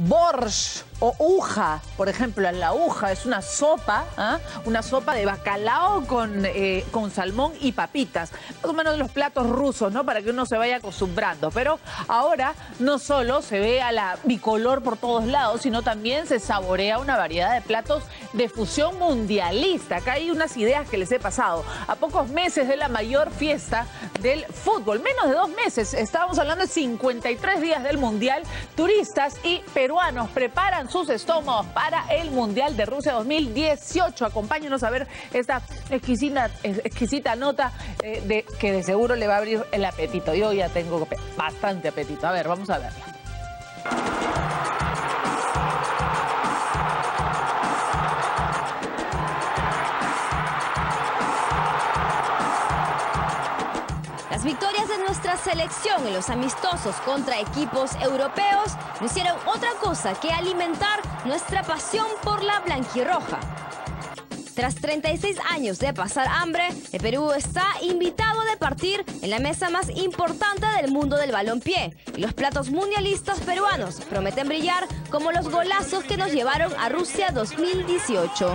borscht o uja, por ejemplo. La uja es una sopa de bacalao con salmón y papitas. Más o menos los platos rusos, ¿no? Para que uno se vaya acostumbrando. Pero ahora no solo se ve a la bicolor por todos lados, sino también se saborea una variedad de platos de fusión mundialista. Acá hay unas ideas que les he pasado. A pocos meses de la mayor fiesta del fútbol, menos de 2 meses, estábamos hablando de 53 días del Mundial, turistas y peruanos preparan sus estómagos para el Mundial de Rusia 2018. Acompáñenos a ver esta exquisita nota que de seguro le va a abrir el apetito. Yo ya tengo bastante apetito. A ver, vamos a verla. Las victorias de nuestra selección en los amistosos contra equipos europeos no hicieron otra cosa que alimentar nuestra pasión por la blanquirroja. Tras 36 años de pasar hambre, el Perú está invitado a departir en la mesa más importante del mundo del balompié. Y los platos mundialistas peruanos prometen brillar como los golazos que nos llevaron a Rusia 2018.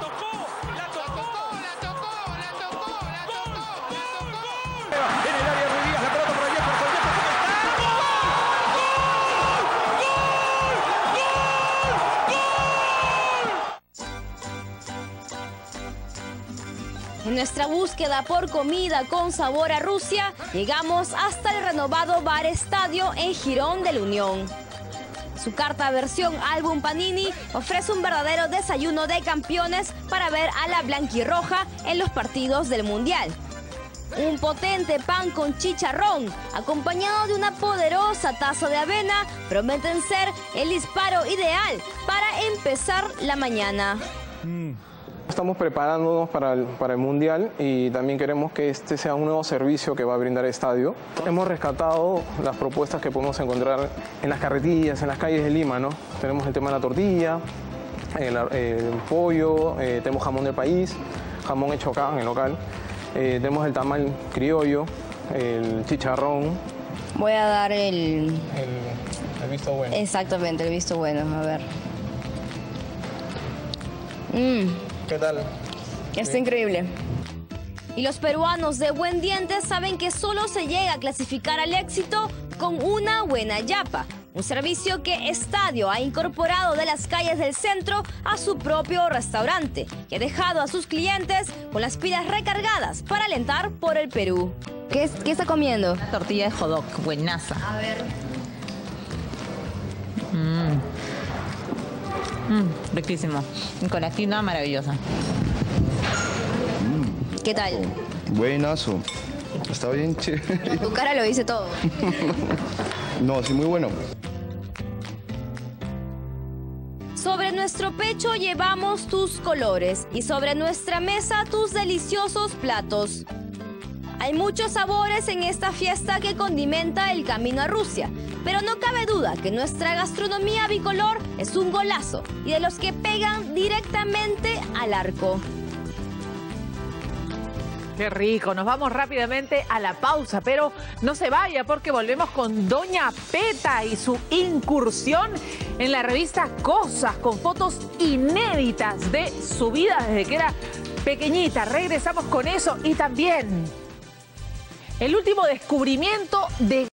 En nuestra búsqueda por comida con sabor a Rusia, llegamos hasta el renovado Bar Estadio en Girón de la Unión. Su carta versión álbum Panini ofrece un verdadero desayuno de campeones para ver a la blanquirroja en los partidos del Mundial. Un potente pan con chicharrón, acompañado de una poderosa taza de avena, prometen ser el disparo ideal para empezar la mañana. Estamos preparándonos para el Mundial y también queremos que este sea un nuevo servicio que va a brindar el estadio. Hemos rescatado las propuestas que podemos encontrar en las carretillas, en las calles de Lima, ¿no? Tenemos el tema de la tortilla, el pollo, tenemos jamón del país, jamón hecho acá en el local, tenemos el tamal criollo, el chicharrón. Voy a dar el visto bueno. Exactamente, el visto bueno, a ver. ¿Qué tal? Está increíble. Y los peruanos de buen diente saben que solo se llega a clasificar al éxito con una buena yapa. Un servicio que Estadio ha incorporado de las calles del centro a su propio restaurante, que ha dejado a sus clientes con las pilas recargadas para alentar por el Perú. ¿Qué está comiendo? Tortilla de hot dog, buenaza. A ver. Riquísimo. Y con la quinoa maravillosa. ¿Qué tal? Buenazo. Está bien chévere. Tu cara lo dice todo. No, sí, muy bueno. Sobre nuestro pecho llevamos tus colores y sobre nuestra mesa tus deliciosos platos. Hay muchos sabores en esta fiesta que condimenta el camino a Rusia, pero no cabe duda que nuestra gastronomía bicolor es un golazo y de los que pegan directamente al arco. Qué rico, nos vamos rápidamente a la pausa, pero no se vaya porque volvemos con Doña Peta y su incursión en la revista Cosas, con fotos inéditas de su vida desde que era pequeñita. Regresamos con eso y también el último descubrimiento de